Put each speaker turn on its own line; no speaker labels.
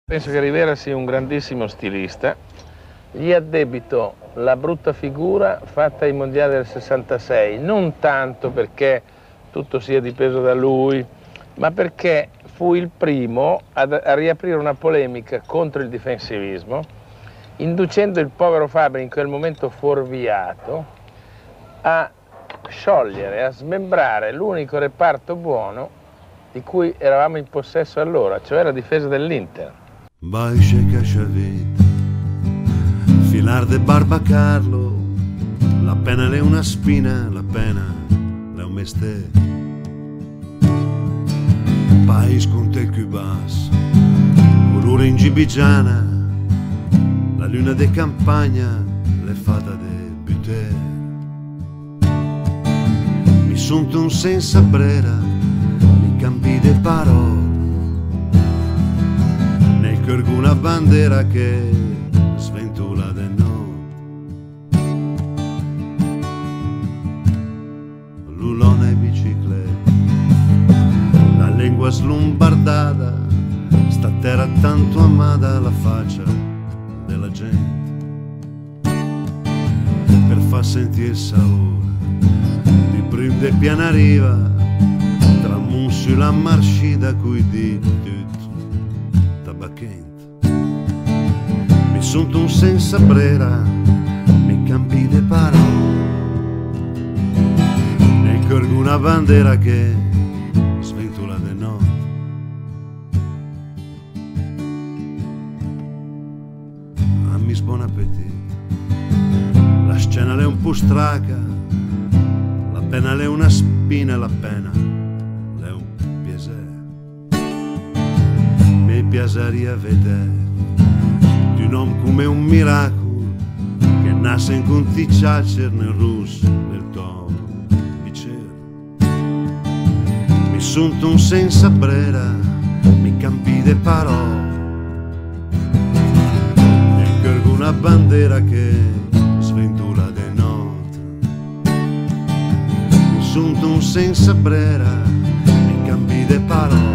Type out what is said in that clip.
Penso che Rivera sia un grandissimo stilista. Gli addebito la brutta figura fatta ai mondiali del 66, non tanto perché tutto sia dipeso da lui, ma perché fu il primo a riaprire una polemica contro il difensivismo, inducendo il povero Fabri, in quel momento fuorviato, a sciogliere, a smembrare l'unico reparto buono di cui eravamo in possesso allora, cioè la difesa dell'Inter.
Baixe Cachavita, filar de Barbacarlo, la pena è una spina, la pena è un mestiere. País con te cubas, colore in gibigiana, la luna de campagna, le fata de buter. Mi sunt un senza brera, mi cambi de parole. Una bandera che sventula de noi, l'ulona e bicicletta, la lingua slombardata, sta terra tanto amata, la faccia della gente, per far sentire il sapore di prim de piana riva, tra mussi la marscita cui di tabacchente. Mi sunt un senza brera, mi cambi de parole, ne corgo una bandera che sventula de noi. Amis buon appetito, la scena è un po' straca, la pena è una spina, la pena è un piacere. Mi piaceria vedere un uomo come un miracolo che nasce in conticciacer nel russo nel tuo bicchiere. Mi sunt un senza brera, mi cambi de parole, e corgo una bandera che sventula de notte. Mi sunt un senza brera, mi cambi de parole,